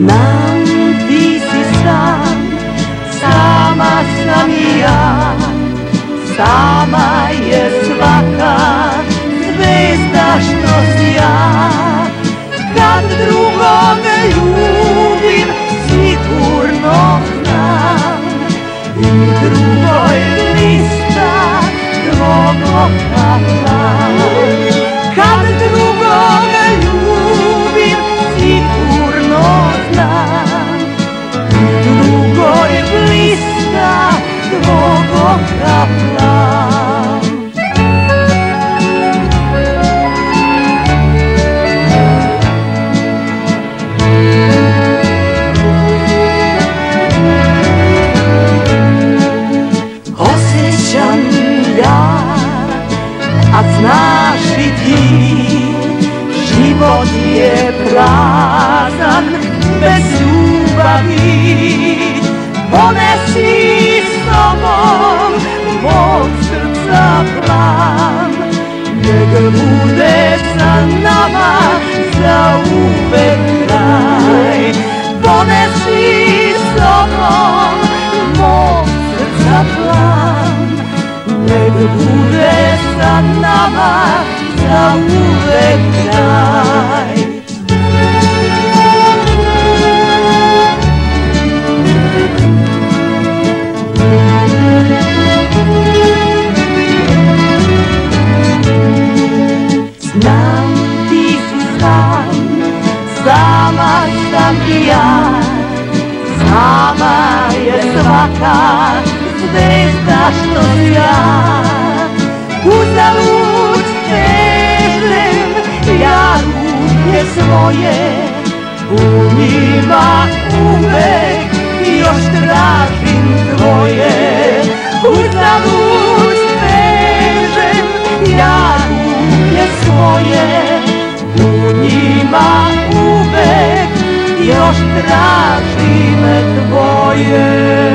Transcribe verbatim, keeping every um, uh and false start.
Znam ti si sam, sama sam i ja, sama je svaka zvezda što sja. Kad drugoga ljubim, sigurno znam, i drugoj lista tvog oka plan. Kad drugoga ljubim, sigurno znam, i drugoj lista tvog oka plan. Osjećam ja, a znaš i ti, život je prazan bez ljubavi. Ponesi s sobom mog srca plan, nek bude sa nama za uvek kraj. Ponesi s sobom mog srca plan, nek bude sa nama za uvek kraj. Znam ti si sam, sama sam i ja, sama je svaka zvezda što sja. Uzalud stežem ja ruke svoje, u njima uvek još tražim tvoje. Uzalud stežem ja ruke svoje, u njima uvek još tražim tvoje.